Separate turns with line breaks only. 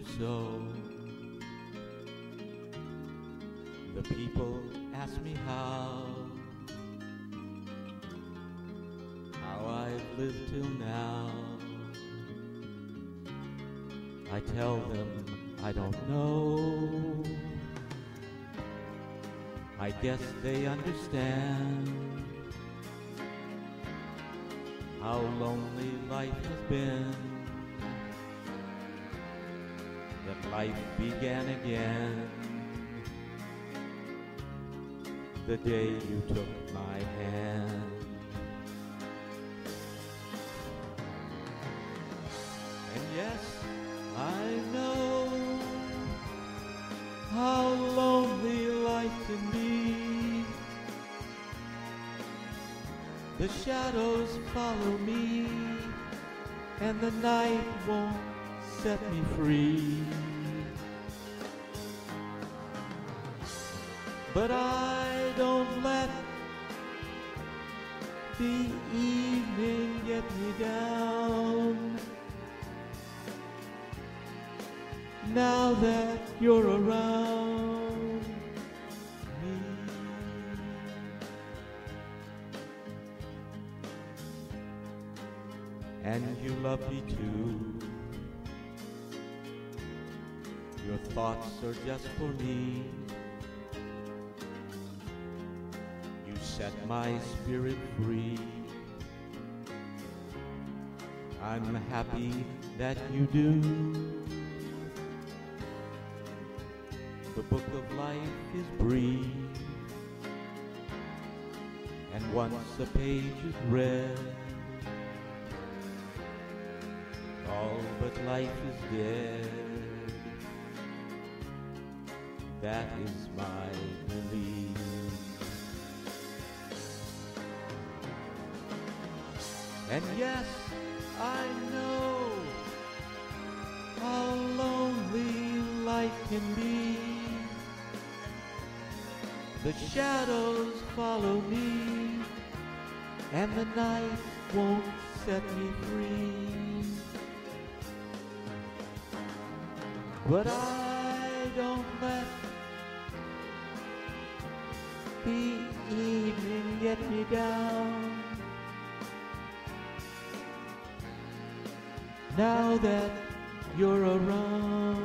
you so. The people ask me how I've lived till now. I tell them I don't know. I guess they understand how lonely life has been, that life began again the day you took my hand. And yes, I know how lonely life can be. The shadows follow me, and the night won't set me free. But I don't let the evening get me down. Now that you're around me, and you love me too. Your thoughts are just for me. You set my spirit free. I'm happy that you do. The book of life is brief, and once a page is read, all but life is dead. That is my belief. And yes, I know how lonely life can be. The shadows follow me, and the night won't set me free. But I don't let the evening get me down. Now that you're around